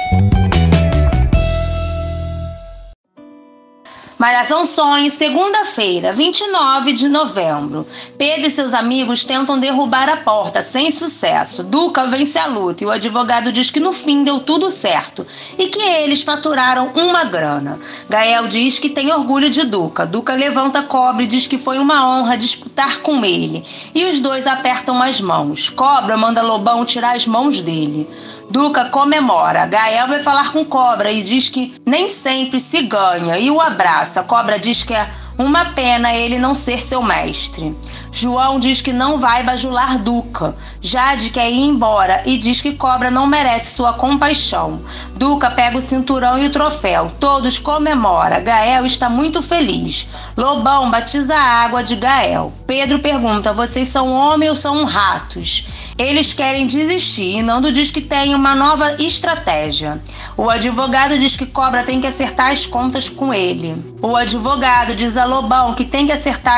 Malhação Sonhos, segunda-feira, 29 de novembro. Pedro e seus amigos tentam derrubar a porta, sem sucesso. Duca vence a luta e o advogado diz que no fim deu tudo certo e que eles faturaram uma grana. Gael diz que tem orgulho de Duca. Duca levanta Cobra e diz que foi uma honra disputar com ele. E os dois apertam as mãos. Cobra manda Lobão tirar as mãos dele. Duca comemora. Gael vai falar com Cobra e diz que nem sempre se ganha e o abraça. Cobra diz que é uma pena ele não ser seu mestre. João diz que não vai bajular Duca. Jade quer ir embora e diz que Cobra não merece sua compaixão. Duca pega o cinturão e o troféu. Todos comemoram. Gael está muito feliz. Lobão batiza a água de Gael. Pedro pergunta: vocês são homens ou são ratos? Eles querem desistir e Nando diz que tem uma nova estratégia. O advogado diz que Cobra tem que acertar as contas com ele. O advogado diz a Lobão que tem que acertar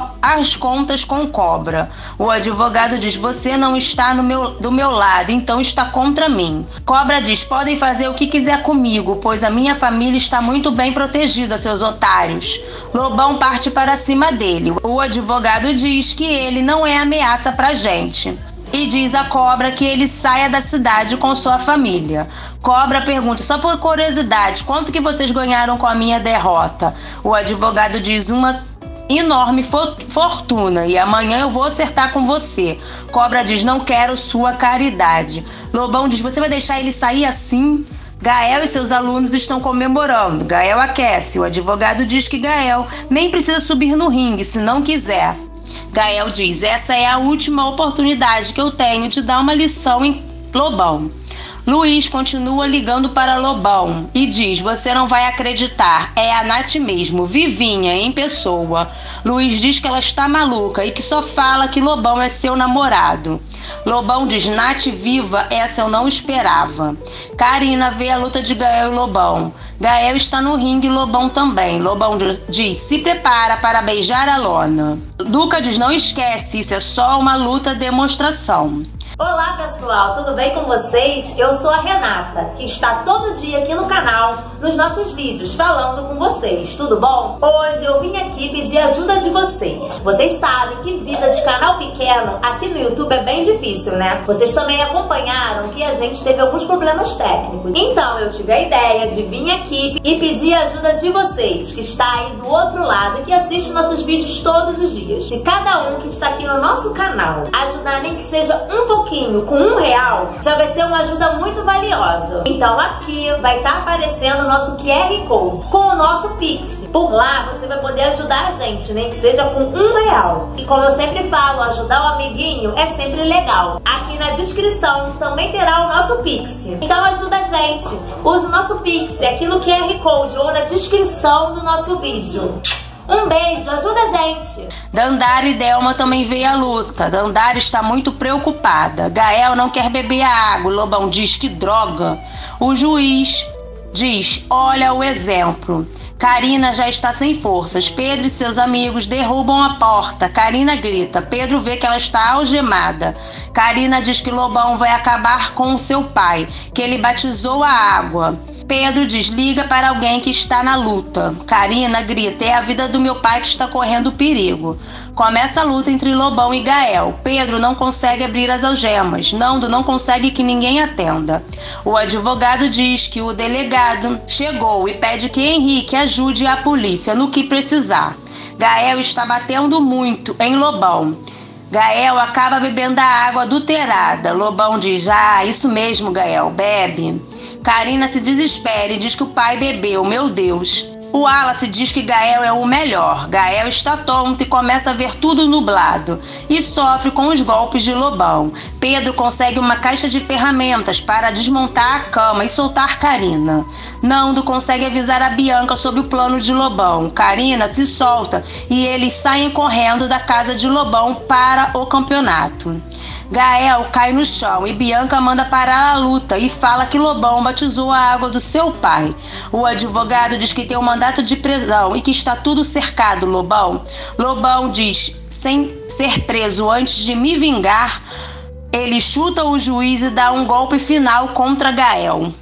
as contas com Cobra. O advogado diz: você não está do meu lado, então está contra mim. Cobra diz: podem fazer o que quiser comigo, pois a minha família está muito bem protegida, seus otários. Lobão parte para cima dele. O advogado diz que ele não é ameaça pra gente. E diz a Cobra que ele saia da cidade com sua família. Cobra pergunta: só por curiosidade, quanto que vocês ganharam com a minha derrota? O advogado diz: uma enorme fortuna, e amanhã eu vou acertar com você. Cobra diz: não quero sua caridade. Lobão diz: você vai deixar ele sair assim? Gael e seus alunos estão comemorando. Gael aquece. O advogado diz que Gael nem precisa subir no ringue se não quiser. Gael diz: essa é a última oportunidade que eu tenho de dar uma lição em Lobão. Luiz continua ligando para Lobão e diz: você não vai acreditar, é a Nath mesmo, vivinha, em pessoa. Luiz diz que ela está maluca e que só fala que Lobão é seu namorado. Lobão diz: Nath viva, essa eu não esperava. Karina vê a luta de Gael e Lobão. Gael está no ringue e Lobão também. Lobão diz: se prepara para beijar a lona. Duca diz: não esquece, isso é só uma luta demonstração. Olá pessoal, tudo bem com vocês? Eu sou a Renata, que está todo dia aqui no canal, nos nossos vídeos, falando com vocês, tudo bom? Hoje eu vim aqui pedir ajuda de vocês. Vocês sabem que vida de canal pequeno aqui no YouTube é bem difícil, né? Vocês também acompanharam que a gente teve alguns problemas técnicos. Então eu tive a ideia de vir aqui e pedir a ajuda de vocês, que está aí do outro lado e que assiste nossos vídeos todos os dias. Se cada um que está aqui no nosso canal ajudar nem que seja um pouquinho, com R$1, já vai ser uma ajuda muito valiosa. Então aqui vai estar aparecendo o nosso QR Code com o nosso Pix. Por lá você vai poder ajudar a gente, nem que seja com R$1. E como eu sempre falo, ajudar o amiguinho é sempre legal. Aqui na descrição também terá o nosso Pix. Então ajuda a gente. Use o nosso Pix aqui no QR Code ou na descrição do nosso vídeo. Um beijo, ajuda a gente! Dandara e Delma também veem a luta. Dandara está muito preocupada. Gael não quer beber a água. Lobão diz: que droga. O juiz diz: olha o exemplo. Karina já está sem forças. Pedro e seus amigos derrubam a porta. Karina grita. Pedro vê que ela está algemada. Karina diz que Lobão vai acabar com o seu pai, que ele batizou a água. Pedro diz: liga para alguém que está na luta. Karina grita: é a vida do meu pai que está correndo perigo. Começa a luta entre Lobão e Gael. Pedro não consegue abrir as algemas. Nando não consegue que ninguém atenda. O advogado diz que o delegado chegou e pede que Henrique ajude a polícia no que precisar. Gael está batendo muito em Lobão. Gael acaba bebendo a água adulterada. Lobão diz: ah, isso mesmo, Gael, bebe. Karina se desespera e diz que o pai bebeu, meu Deus. O Wallace diz que Gael é o melhor. Gael está tonto e começa a ver tudo nublado e sofre com os golpes de Lobão. Pedro consegue uma caixa de ferramentas para desmontar a cama e soltar Karina. Nando consegue avisar a Bianca sobre o plano de Lobão. Karina se solta e eles saem correndo da casa de Lobão para o campeonato. Gael cai no chão e Bianca manda parar a luta e fala que Lobão batizou a água do seu pai. O advogado diz que tem um mandato de prisão e que está tudo cercado, Lobão. Lobão diz: sem ser preso antes de me vingar. Ele chuta o juiz e dá um golpe final contra Gael.